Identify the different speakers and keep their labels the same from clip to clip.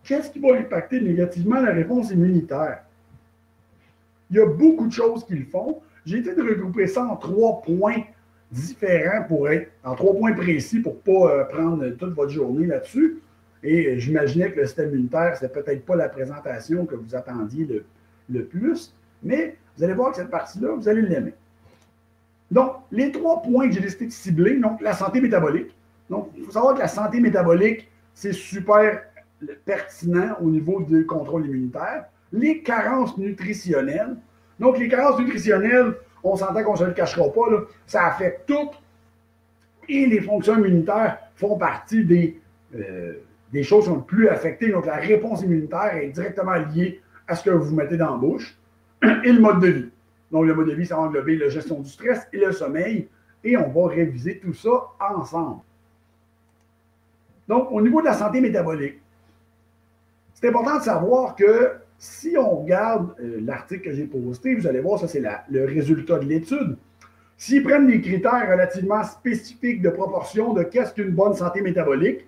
Speaker 1: qu'est-ce qui va impacter négativement la réponse immunitaire? Il y a beaucoup de choses qui le font. J'ai essayé de regrouper ça en 3 points différents en 3 points précis pour ne pas prendre toute votre journée là-dessus. Et j'imaginais que le système immunitaire, c'est peut-être pas la présentation que vous attendiez le plus, mais vous allez voir que cette partie-là, vous allez l'aimer. Donc, les 3 points que j'ai décidé de cibler, donc la santé métabolique. Donc, il faut savoir que la santé métabolique, c'est super pertinent au niveau du contrôle immunitaire. Les carences nutritionnelles. Donc, les carences nutritionnelles, on s'entend qu'on ne se le cachera pas, là, ça affecte tout. Et les fonctions immunitaires font partie des choses qui sont le plus affectées. Donc, la réponse immunitaire est directement liée à ce que vous mettez dans la bouche et le mode de vie. Donc, le mode de vie, ça va englober la gestion du stress et le sommeil. Et on va réviser tout ça ensemble. Donc, au niveau de la santé métabolique, c'est important de savoir que si on regarde l'article que j'ai posté, vous allez voir, ça c'est le résultat de l'étude. S'ils prennent des critères relativement spécifiques de proportion de qu'est-ce qu'une bonne santé métabolique,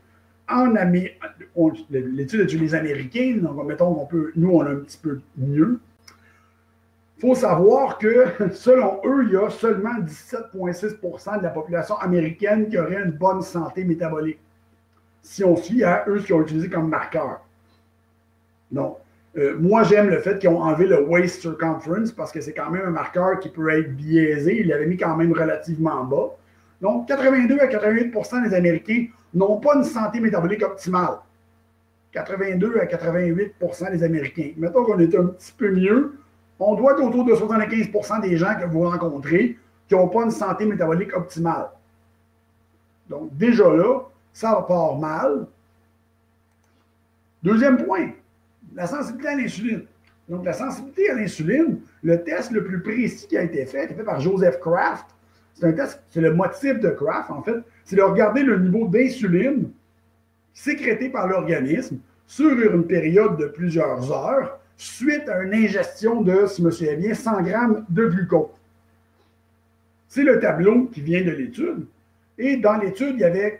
Speaker 1: l'étude est sur les Américains, donc mettons nous on a un petit peu mieux. Il faut savoir que, selon eux, il y a seulement 17,6% de la population américaine qui aurait une bonne santé métabolique. Si on suit à eux ce qu'ils ont utilisé comme marqueur. Donc, moi, j'aime le fait qu'ils ont enlevé le waist circumference parce que c'est quand même un marqueur qui peut être biaisé. Ils l'avaient mis quand même relativement bas. Donc, 82 à 88% des Américains n'ont pas une santé métabolique optimale. 82 à 88% des Américains. Mettons qu'on est un petit peu mieux. On doit être autour de 75% des gens que vous rencontrez qui n'ont pas une santé métabolique optimale. Donc, déjà là, ça part mal. Deuxième point, la sensibilité à l'insuline. Donc, la sensibilité à l'insuline, le test le plus précis qui a été fait par Joseph Kraft. C'est un test, c'est le motif de Kraft, en fait. C'est de regarder le niveau d'insuline sécrété par l'organisme sur une période de plusieurs heures suite à une ingestion de, si je me souviens bien, 100 grammes de glucose. C'est le tableau qui vient de l'étude. Et dans l'étude, il y avait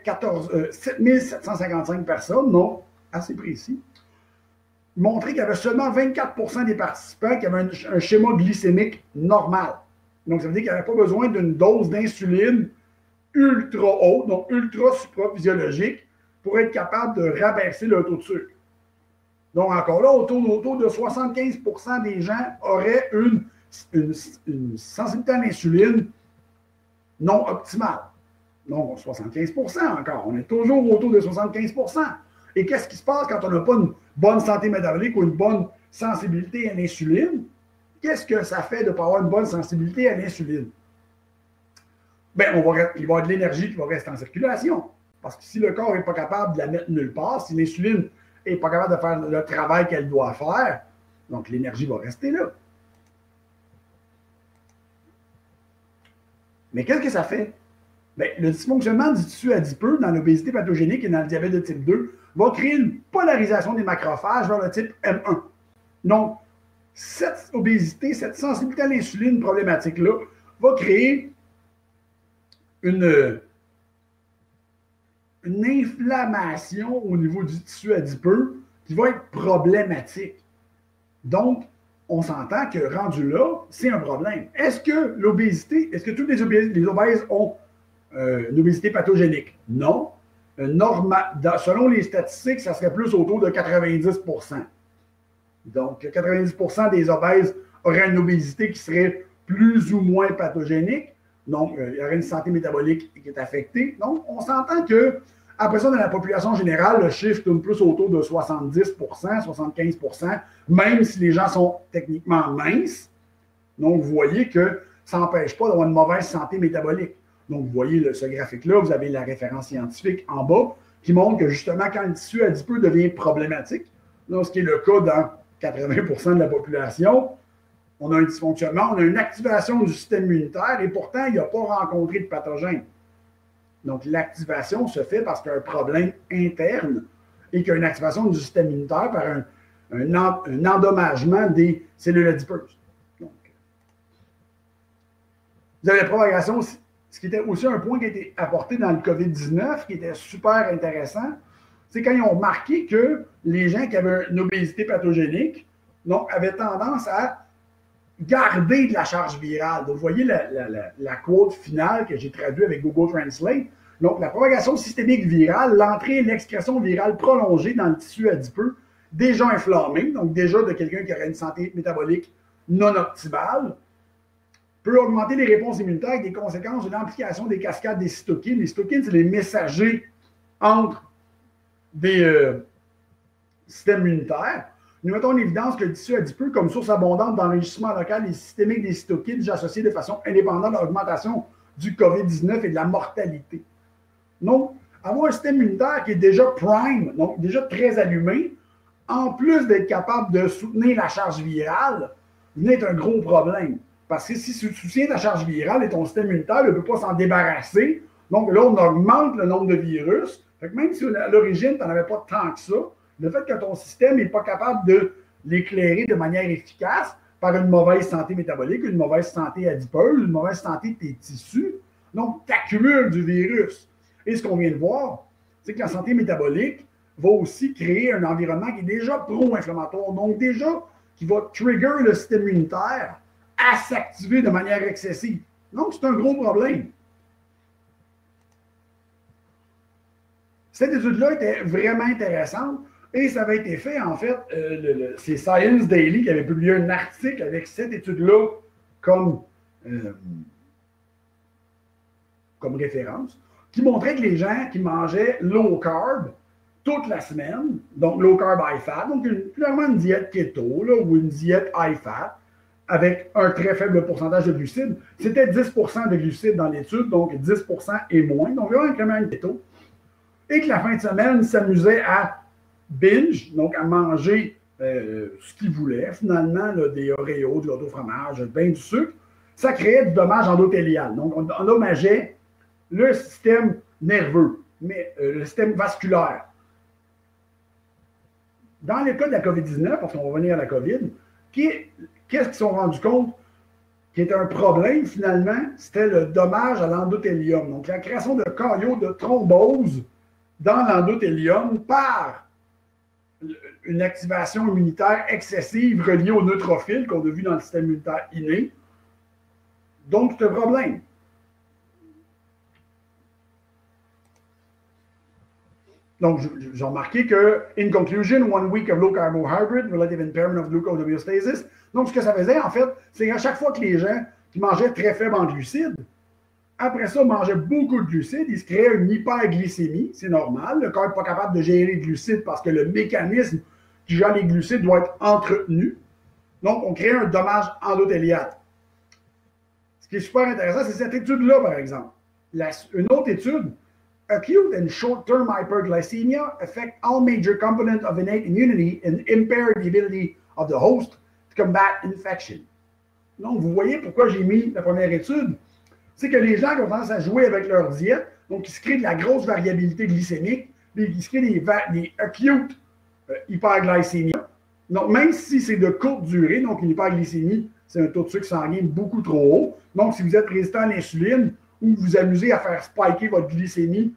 Speaker 1: 7755 personnes, non assez précis, montré qu'il y avait seulement 24% des participants qui avaient un schéma glycémique normal. Donc, ça veut dire qu'il n'y avait pas besoin d'une dose d'insuline ultra haute, donc ultra supraphysiologique, pour être capable de rabaisser le taux de sucre. Donc, encore là, autour de 75% des gens auraient une sensibilité à l'insuline non optimale. Donc, 75% encore. On est toujours autour de 75%. Et qu'est-ce qui se passe quand on n'a pas une bonne santé métabolique ou une bonne sensibilité à l'insuline? Qu'est-ce que ça fait de ne pas avoir une bonne sensibilité à l'insuline? Bien, il va y avoir de l'énergie qui va rester en circulation. Parce que si le corps n'est pas capable de la mettre nulle part, si l'insuline n'est pas capable de faire le travail qu'elle doit faire, donc l'énergie va rester là. Mais qu'est-ce que ça fait? Bien, le dysfonctionnement du tissu adipeux dans l'obésité pathogénique et dans le diabète de type 2 va créer une polarisation des macrophages vers le type M1. Donc, cette obésité, cette sensibilité à l'insuline problématique-là va créer une inflammation au niveau du tissu adipeux qui va être problématique. Donc, on s'entend que rendu là, c'est un problème. Est-ce que l'obésité, est-ce que tous les obèses ont une obésité pathogénique? Non. Selon les statistiques, ça serait plus autour de 90%. Donc, 90% des obèses auraient une obésité qui serait plus ou moins pathogénique. Donc, il y aurait une santé métabolique qui est affectée. Donc, on s'entend que, après ça, dans la population générale, le chiffre tourne plus autour de 70%, 75%, même si les gens sont techniquement minces. Donc, vous voyez que ça n'empêche pas d'avoir une mauvaise santé métabolique. Donc, vous voyez ce graphique-là, vous avez la référence scientifique en bas qui montre que justement, quand le tissu adipeux devient problématique, donc, ce qui est le cas dans 80% de la population, on a un dysfonctionnement, on a une activation du système immunitaire et pourtant, il n'a pas rencontré de pathogène. Donc, l'activation se fait parce qu'il y a un problème interne et qu'il y a une activation du système immunitaire par un endommagement des cellules adipeuses. Donc, vous avez la propagation aussi. Ce qui était aussi un point qui a été apporté dans le COVID-19, qui était super intéressant, c'est quand ils ont remarqué que les gens qui avaient une obésité pathogénique donc, avaient tendance à garder de la charge virale. Donc, vous voyez la quote finale que j'ai traduite avec Google Translate. Donc, la propagation systémique virale, l'entrée et l'excrétion virale prolongée dans le tissu adipeux, déjà inflammé, donc déjà de quelqu'un qui aurait une santé métabolique non optimale, peut augmenter les réponses immunitaires avec des conséquences de l'amplification des cascades des cytokines. Les cytokines, c'est les messagers entre des systèmes immunitaires. Nous mettons en évidence que le tissu adipeux, comme source abondante d'enrichissement local et systémique des cytokines, est associé de façon indépendante à l'augmentation du COVID-19 et de la mortalité. Donc, avoir un système immunitaire qui est déjà prime, donc déjà très allumé, en plus d'être capable de soutenir la charge virale, n'est un gros problème. Parce que si tu soutiens ta charge virale et ton système immunitaire ne peut pas s'en débarrasser, donc là, on augmente le nombre de virus. Fait que même si à l'origine, tu n'en avais pas tant que ça, le fait que ton système n'est pas capable de l'éclairer de manière efficace par une mauvaise santé métabolique, une mauvaise santé adipeuse, une mauvaise santé de tes tissus, donc tu accumules du virus. Et ce qu'on vient de voir, c'est que la santé métabolique va aussi créer un environnement qui est déjà pro-inflammatoire, donc déjà qui va trigger le système immunitaire à s'activer de manière excessive. Donc, c'est un gros problème. Cette étude-là était vraiment intéressante et ça avait été fait, en fait, c'est Science Daily qui avait publié un article avec cette étude-là comme référence, qui montrait que les gens qui mangeaient low carb toute la semaine, donc low carb high fat, donc clairement une diète keto là, ou une diète high fat, avec un très faible pourcentage de glucides. C'était 10% de glucides dans l'étude, donc 10% et moins, donc vraiment une keto. Et que la fin de semaine s'amusait à binge, donc à manger ce qu'ils voulaient, finalement, là, des Oreos, du gâteau fromage, ben du sucre, ça créait du dommage endothélial. Donc, on endommageait le système nerveux, mais le système vasculaire. Dans le cas de la COVID-19, parce qu'on va revenir à la COVID, qu'est-ce qu'ils se sont rendus compte qui était un problème, finalement? C'était le dommage à l'endothélium. Donc, la création de caillots de thrombose dans l'endothélium par une activation immunitaire excessive reliée aux neutrophiles qu'on a vu dans le système immunitaire inné. Donc, c'est un problème. Donc, j'ai remarqué que, in conclusion, 1 week of low carbohydrate, relative impairment of glucose homeostasis. Donc, ce que ça faisait, en fait, c'est qu'à chaque fois que les gens qui mangeaient très faible en glucides, après ça, mangeaient beaucoup de glucides, ils se créaient une hyperglycémie, c'est normal. Le corps n'est pas capable de gérer les glucides parce que le mécanisme qui gère les glucides doit être entretenu. Donc, on crée un dommage endothélial. Ce qui est super intéressant, c'est cette étude-là, par exemple. Une autre étude, acute and short-term hyperglycemia affect all major components of innate immunity and impair the ability of the host to combat infection. Donc, vous voyez pourquoi j'ai mis la première étude. C'est que les gens qui ont tendance à jouer avec leur diète, donc ils se créent de la grosse variabilité glycémique, puis ils se créent des acute hyperglycémie. Donc, même si c'est de courte durée, donc une hyperglycémie, c'est un taux de sucre sanguin beaucoup trop haut. Donc, si vous êtes résistant à l'insuline ou vous vous amusez à faire spiker votre glycémie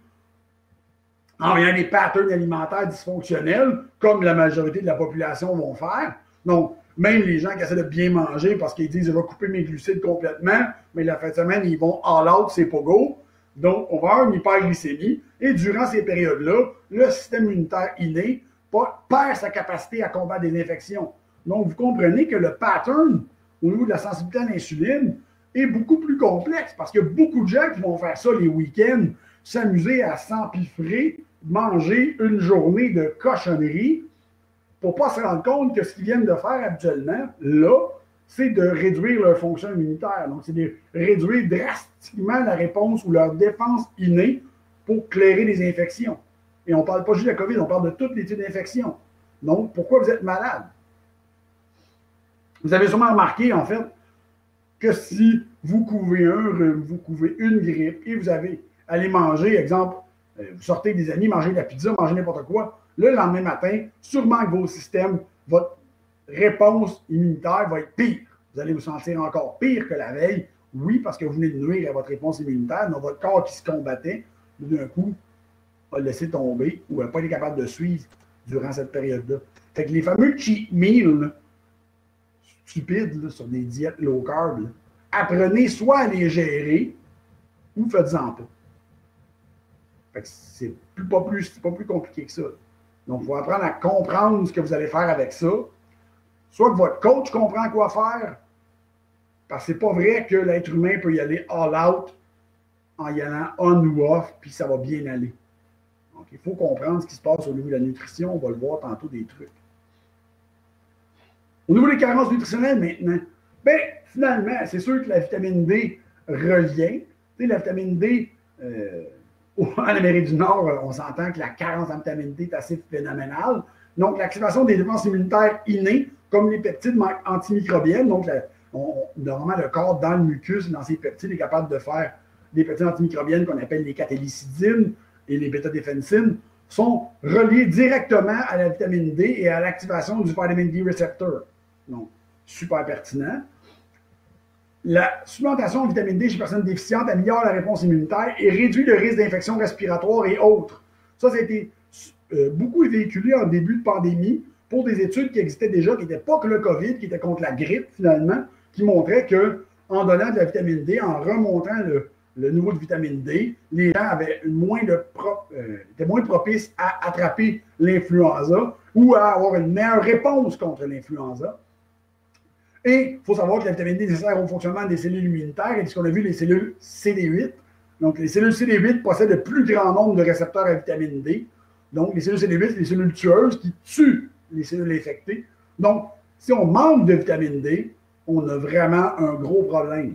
Speaker 1: en ayant des patterns alimentaires dysfonctionnels, comme la majorité de la population vont faire. Donc, même les gens qui essaient de bien manger parce qu'ils disent « je vais couper mes glucides complètement », mais la fin de semaine, ils vont all out, c'est pas go. Donc, on va avoir une hyperglycémie. Et durant ces périodes-là, le système immunitaire inné perd sa capacité à combattre des infections. Donc, vous comprenez que le pattern au niveau de la sensibilité à l'insuline est beaucoup plus complexe parce qu'il y a beaucoup de gens qui vont faire ça les week-ends, s'amuser à s'empiffrer, manger une journée de cochonnerie pour ne pas se rendre compte que ce qu'ils viennent de faire habituellement, là, c'est de réduire leur fonction immunitaire. Donc, c'est de réduire drastiquement la réponse ou leur défense innée pour clairer les infections. Et on ne parle pas juste de la COVID, on parle de toutes les types d'infections. Donc, pourquoi vous êtes malade? Vous avez sûrement remarqué, en fait, que si vous couvez un rhume, vous couvez une grippe et vous allez manger, exemple, vous sortez avec des amis, mangez de la pizza, mangez n'importe quoi, le lendemain matin, sûrement que vos systèmes, votre réponse immunitaire va être pire. Vous allez vous sentir encore pire que la veille. Oui, parce que vous venez de nuire à votre réponse immunitaire, dans votre corps qui se combattait, d'un coup, a laissé tomber ou n'a pas été capable de suivre durant cette période-là. Fait que les fameux cheat meals, stupides, là, sur des diètes low carb, là, apprenez soit à les gérer ou faites-en pas. Fait que c'est pas plus compliqué que ça. Donc, il faut apprendre à comprendre ce que vous allez faire avec ça. Soit que votre coach comprend quoi faire, parce que c'est pas vrai que l'être humain peut y aller all out en y allant on ou off, puis ça va bien aller. Donc, il faut comprendre ce qui se passe au niveau de la nutrition. On va le voir tantôt des trucs. Au niveau des carences nutritionnelles maintenant, bien, finalement, c'est sûr que la vitamine D revient. Tu sais, la vitamine D, en Amérique du Nord, on s'entend que la carence en vitamine D est assez phénoménale. Donc, l'activation des défenses immunitaires innées, comme les peptides antimicrobiennes, donc normalement, le corps, dans le mucus, dans ces peptides, est capable de faire des peptides antimicrobiennes qu'on appelle les catélicidines et les bêta-défensines, sont reliés directement à la vitamine D et à l'activation du vitamin D receptor. Donc, super pertinent. La supplémentation en vitamine D chez les personnes déficientes améliore la réponse immunitaire et réduit le risque d'infections respiratoires et autres. Ça a été beaucoup véhiculé en début de pandémie pour des études qui existaient déjà, qui n'étaient pas que le COVID, qui étaient contre la grippe finalement, qui montraient qu'en donnant de la vitamine D, en remontant le niveau de vitamine D, les gens étaient moins propices à attraper l'influenza ou à avoir une meilleure réponse contre l'influenza. Et il faut savoir que la vitamine D est nécessaire au fonctionnement des cellules immunitaires et ce qu'on a vu, les cellules CD8. Donc, les cellules CD8 possèdent le plus grand nombre de récepteurs à vitamine D. Donc, les cellules CD8, c'est les cellules tueuses qui tuent les cellules infectées. Donc, si on manque de vitamine D, on a vraiment un gros problème.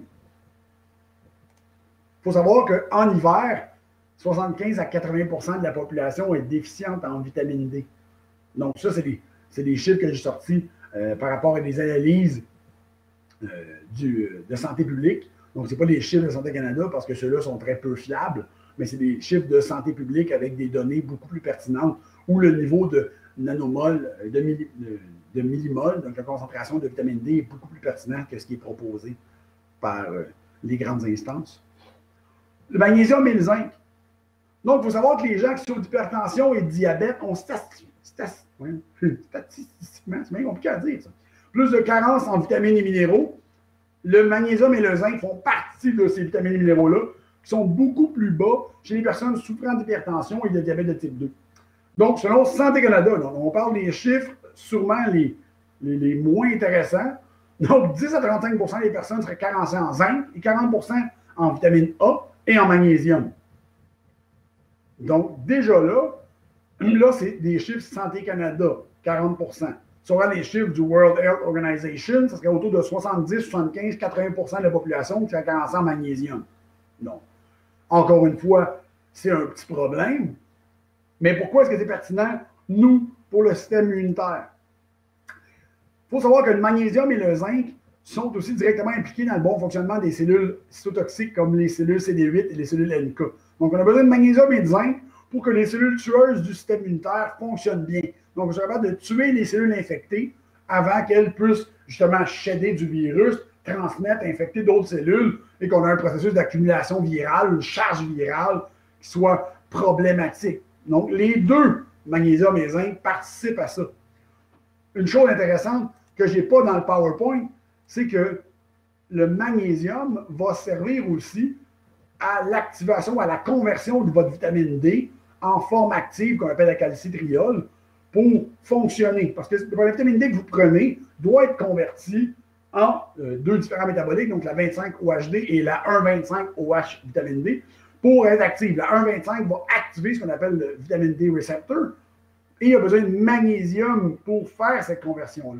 Speaker 1: Il faut savoir qu'en hiver, 75 à 80% de la population est déficiente en vitamine D. Donc, ça, c'est des chiffres que j'ai sortis par rapport à des analyses de santé publique. Donc, ce n'est pas des chiffres de Santé Canada parce que ceux-là sont très peu fiables, mais c'est des chiffres de santé publique avec des données beaucoup plus pertinentes où le niveau de nanomol, de millimol, donc la concentration de vitamine D est beaucoup plus pertinent que ce qui est proposé par les grandes instances. Le magnésium et le zinc. Donc, il faut savoir que les gens qui sont d'hypertension et de diabète ont statistiquement, c'est bien compliqué à dire ça, plus de carences en vitamines et minéraux. Le magnésium et le zinc font partie de ces vitamines et minéraux-là, qui sont beaucoup plus bas chez les personnes souffrant d'hypertension et de diabète de type 2. Donc, selon Santé Canada, on parle des chiffres sûrement les moins intéressants. Donc, 10 à 35% des personnes seraient carencées en zinc et 40% en vitamine A et en magnésium. Donc, déjà là, c'est des chiffres Santé Canada, 40%. Si on regarde les chiffres du World Health Organization, ça serait autour de 70, 75, 80% de la population qui serait carencée en magnésium. Donc, encore une fois, c'est un petit problème. Mais pourquoi est-ce que c'est pertinent, nous, pour le système immunitaire? Il faut savoir que le magnésium et le zinc sont aussi directement impliqués dans le bon fonctionnement des cellules cytotoxiques comme les cellules CD8 et les cellules NK. Donc, on a besoin de magnésium et de zinc pour que les cellules tueuses du système immunitaire fonctionnent bien. Donc, on est capable de tuer les cellules infectées avant qu'elles puissent justement shedder du virus, transmettre, infecter d'autres cellules et qu'on a un processus d'accumulation virale, une charge virale qui soit problématique. Donc, les deux, magnésium et zinc, participent à ça. Une chose intéressante que je n'ai pas dans le PowerPoint, c'est que le magnésium va servir aussi à l'activation, à la conversion de votre vitamine D en forme active qu'on appelle la calcitriol pour fonctionner. Parce que la vitamine D que vous prenez doit être convertie en deux différents métaboliques, donc la 25-OHD et la 1,25-OH vitamine D, pour être active. La 1,25 va activer ce qu'on appelle le vitamine D receptor et il y a besoin de magnésium pour faire cette conversion-là.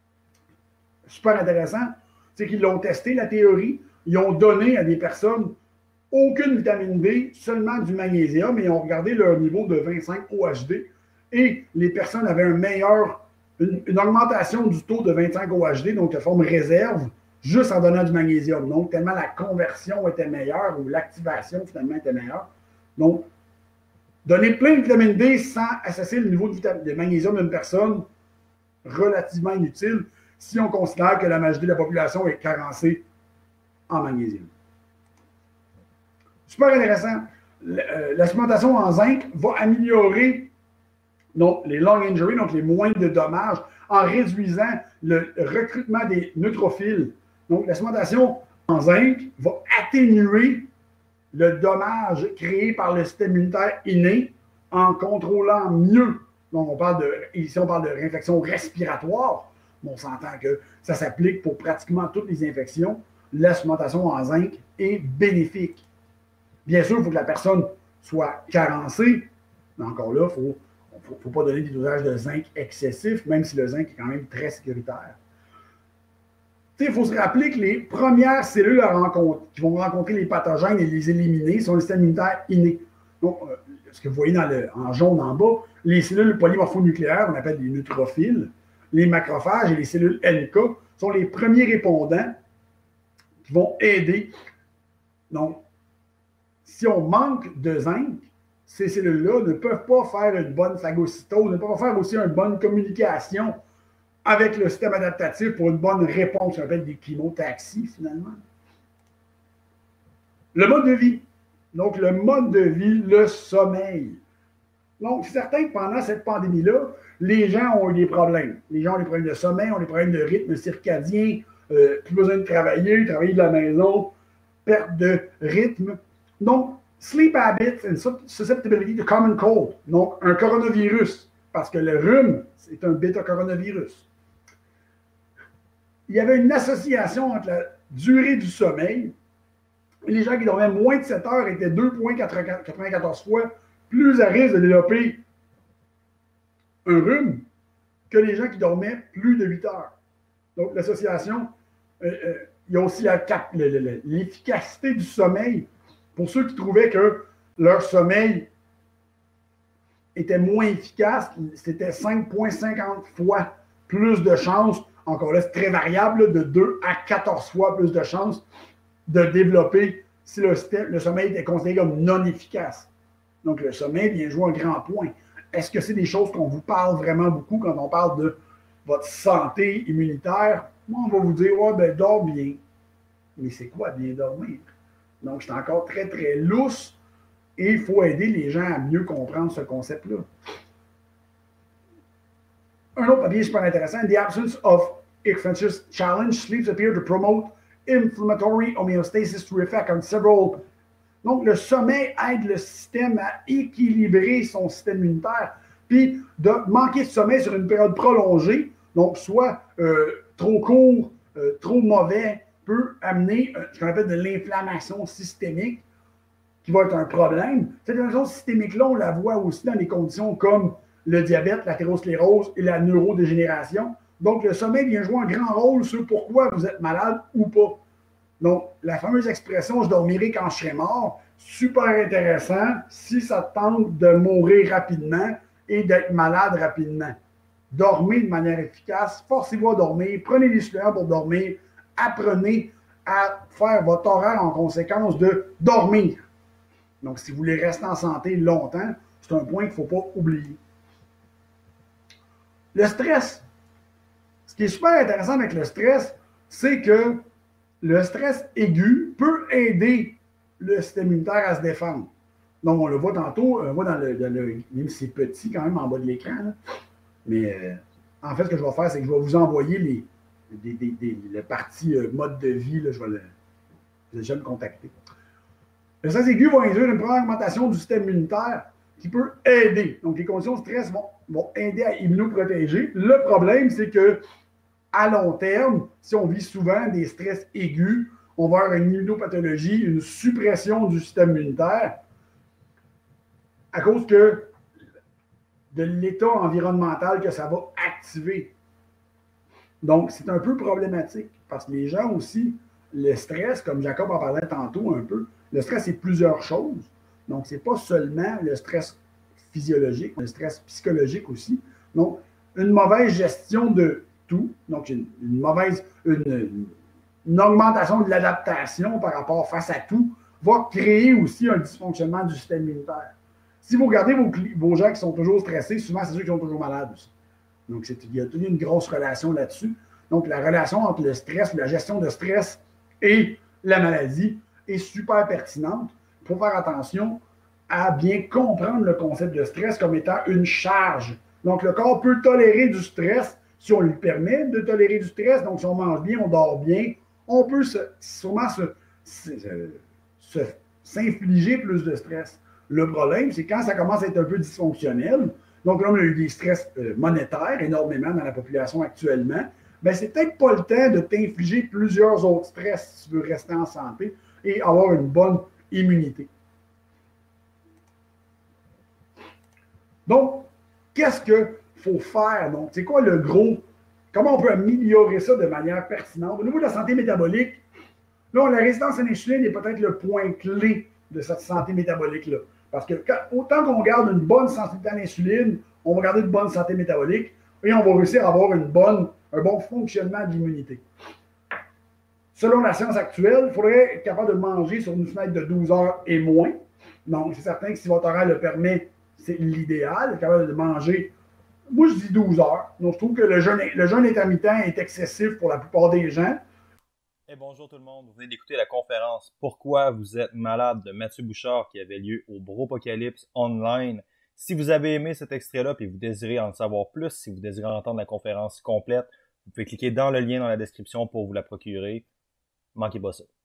Speaker 1: Super intéressant, c'est qu'ils l'ont testé, la théorie. Ils ont donné à des personnes aucune vitamine D, seulement du magnésium, et ils ont regardé leur niveau de 25 OHD. Et les personnes avaient une augmentation du taux de 25 OHD, donc de forme réserve, juste en donnant du magnésium. Donc, tellement la conversion était meilleure, ou l'activation finalement était meilleure. Donc, donner plein de vitamine D sans associer le niveau de magnésium d'une personne, relativement inutile, si on considère que la majorité de la population est carencée en magnésium. Super intéressant. la supplémentation en zinc va améliorer donc, les long injuries, donc les moins de dommages, en réduisant le recrutement des neutrophiles. Donc, la supplémentation en zinc va atténuer le dommage créé par le système immunitaire inné en contrôlant mieux. Donc, ici, on parle de réinfection respiratoire. On s'entend que ça s'applique pour pratiquement toutes les infections. La supplémentation en zinc est bénéfique. Bien sûr, il faut que la personne soit carencée, mais encore là, il ne faut pas donner des dosages de zinc excessifs, même si le zinc est quand même très sécuritaire. Il faut se rappeler que les premières cellules qui vont rencontrer les pathogènes et les éliminer sont les systèmes immunitaires innés. Donc, ce que vous voyez en jaune en bas, les cellules polymorphonucléaires, on appelle les neutrophiles, les macrophages et les cellules NK sont les premiers répondants qui vont aider. Donc, si on manque de zinc, ces cellules-là ne peuvent pas faire une bonne phagocytose, ne peuvent pas faire aussi une bonne communication avec le système adaptatif pour une bonne réponse, qu'on appelle des chemotaxies, finalement. Le mode de vie. Donc, le mode de vie, le sommeil. Donc, c'est certain que pendant cette pandémie-là, les gens ont eu des problèmes. Les gens ont des problèmes de sommeil, ont des problèmes de rythme circadien, plus besoin de travailler de la maison, perte de rythme. Donc, sleep habits and susceptibility to common cold. Donc, un coronavirus, parce que le rhume, c'est un bêta-coronavirus. Il y avait une association entre la durée du sommeil et les gens qui dormaient moins de 7 heures étaient 2,94 fois plus à risque de développer un rhume que les gens qui dormaient plus de 8 heures. Donc, l'association, il y a aussi l'efficacité du sommeil. Pour ceux qui trouvaient que leur sommeil était moins efficace, c'était 5,50 fois plus de chances, encore là, c'est très variable, de 2 à 14 fois plus de chances de développer si le sommeil était considéré comme non efficace. Donc, le sommeil vient jouer un grand point. Est-ce que c'est des choses qu'on vous parle vraiment beaucoup quand on parle de votre santé immunitaire? Moi, on va vous dire, ouais, ben, dors bien. Mais c'est quoi bien dormir? Donc, c'est encore très, très lousse et il faut aider les gens à mieux comprendre ce concept-là. Un autre papier super intéressant. In the absence of infectious challenge, sleeps appear to promote inflammatory homeostasis through effect on several. Donc, le sommeil aide le système à équilibrer son système immunitaire. Puis, de manquer de sommeil sur une période prolongée, donc soit trop court, trop mauvais, peut amener ce qu'on appelle de l'inflammation systémique, qui va être un problème. Cette inflammation systémique-là, on la voit aussi dans des conditions comme le diabète, l'athérosclérose et la neurodégénération. Donc, le sommeil vient jouer un grand rôle sur pourquoi vous êtes malade ou pas. Donc, la fameuse expression « je dormirai quand je serai mort », super intéressant si ça tente de mourir rapidement et d'être malade rapidement. Dormez de manière efficace, forcez-vous à dormir, prenez des suppléments pour dormir, apprenez à faire votre horaire en conséquence de dormir. Donc, si vous voulez rester en santé longtemps, c'est un point qu'il ne faut pas oublier. Le stress. Ce qui est super intéressant avec le stress, c'est que le stress aigu peut aider le système immunitaire à se défendre. Donc, on le voit tantôt, on voit même si c'est petit quand même en bas de l'écran. Mais en fait, ce que je vais faire, c'est que je vais vous envoyer les parties mode de vie. Là, je vais déjà me contacter. Le stress aigu va induire une première augmentation du système immunitaire qui peut aider. Donc, les conditions de stress vont aider à immunoprotéger. Le problème, c'est que à long terme, si on vit souvent des stress aigus, on va avoir une immunopathologie, une suppression du système immunitaire à cause de l'état environnemental que ça va activer. Donc, c'est un peu problématique parce que les gens aussi, le stress, comme Jacob en parlait tantôt un peu, le stress, c'est plusieurs choses. Donc, ce n'est pas seulement le stress physiologique, le stress psychologique aussi. Donc, une mauvaise gestion de tout, donc une augmentation de l'adaptation par rapport face à tout, va créer aussi un dysfonctionnement du système immunitaire. Si vous regardez vos gens qui sont toujours stressés, souvent, c'est ceux qui sont toujours malades aussi. Donc, il y a toute une grosse relation là-dessus. Donc, la relation entre le stress, la gestion de stress et la maladie est super pertinente. Il faut faire attention à bien comprendre le concept de stress comme étant une charge. Donc, le corps peut tolérer du stress si on lui permet de tolérer du stress. Donc, si on mange bien, on dort bien, on peut sûrement s'infliger plus de stress. Le problème, c'est quand ça commence à être un peu dysfonctionnel. Donc là, on a eu des stress monétaires énormément dans la population actuellement. Ben, c'est peut-être pas le temps de t'infliger plusieurs autres stress si tu veux rester en santé et avoir une bonne immunité. Donc, qu'est-ce qu'il faut faire? Donc, c'est quoi le gros? Comment on peut améliorer ça de manière pertinente? Au niveau de la santé métabolique, là, la résistance à l'insuline est peut-être le point clé de cette santé métabolique-là. Parce que autant qu'on garde une bonne santé à l'insuline, on va garder une bonne santé métabolique et on va réussir à avoir un bon fonctionnement de l'immunité. Selon la science actuelle, il faudrait être capable de manger sur une fenêtre de 12 heures et moins. Donc, c'est certain que si votre horaire le permet, c'est l'idéal, être capable de manger. Moi, je dis 12 heures. Donc, je trouve que le jeûne intermittent est excessif pour la plupart des gens.
Speaker 2: Hey, bonjour tout le monde, vous venez d'écouter la conférence Pourquoi vous êtes malade de Mathieu Bouchard qui avait lieu au Bropocalypse Online. Si vous avez aimé cet extrait-là et vous désirez en savoir plus, si vous désirez entendre la conférence complète, vous pouvez cliquer dans le lien dans la description pour vous la procurer. Manquez pas ça.